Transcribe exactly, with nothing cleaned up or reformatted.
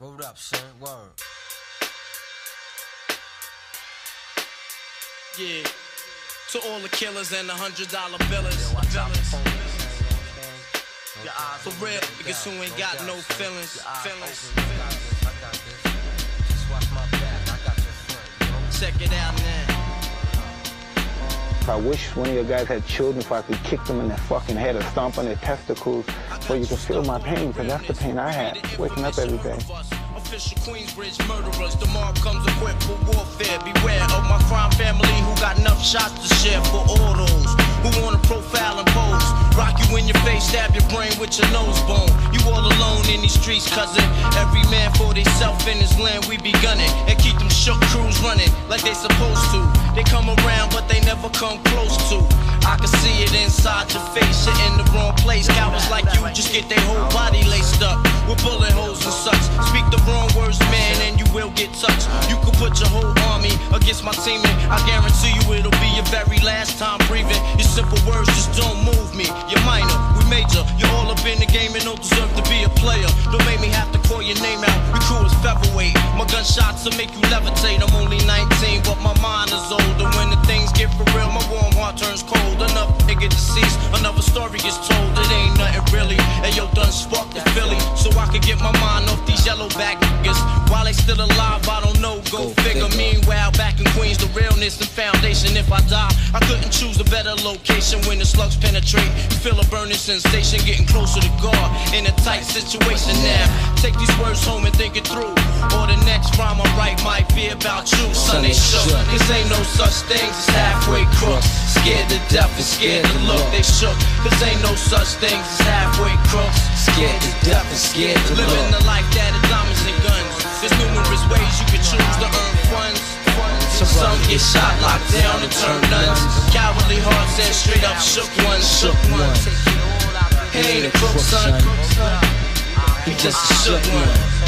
Word up, son. Word. Yeah. To all the killers and the hundred dollar billers. For real, niggas who ain't got no feelings. Feelings. Check it out now. I wish one of your guys had children so I could kick them in their fucking head or stomp on their testicles so you could feel my pain, because that's the pain I had, waking up every day. Official Queensbridge murderers, the mob comes equipped for warfare. Beware of my crime family who got enough shots to share for all those who wanna profile and pose. Rock you in your face, stab your brain with your nose bone. You all alone in these streets, cousin. Every man for theyself in his land, we be gunning and keep them shook crews running like they supposed to. They come around, but they never come close to. I can see it inside your face, you're in the wrong place. Cowards like you just get their whole body laced up with bullet holes and such. Speak the wrong words, man, and you will get touched. You could put your whole army against my team, and I guarantee you it'll be your very last time breathing. Your simple words just don't move me. You're minor, we major. You're all up in the game and don't deserve to be a player. Don't make me have to call your name out. Your crew is featherweight. My gunshots will make you levitate. I'm only nineteen, but my mind is older. When the things get for real, my warm heart turns cold. Another nigga deceased, another story gets told. It ain't nothing really. And yo, done sparked the Philly, so I could get my mind off these yellowback niggas. While they still alive, I don't know, go, go figure. figure. Meanwhile, back in Queens, the realness and foundation. If I die, I couldn't choose a better location. When the slugs penetrate, you feel a burning sensation, getting closer to God in a tight situation now. Take these words home and think it through, or the next rhyme I write might be about you. Son, they shook, cause ain't no such things as halfway crooks. Scared to death and scared to look, they shook, cause ain't no such things as halfway crooks. Scared to death and scared to look. Living the life that is diamonds and guns. There's numerous ways you can choose to earn funds. Some get shot, locked down, and turn nuns. Cowardly hearts and straight up shook ones. Shook ones. He ain't a crook, son. He just a shook one.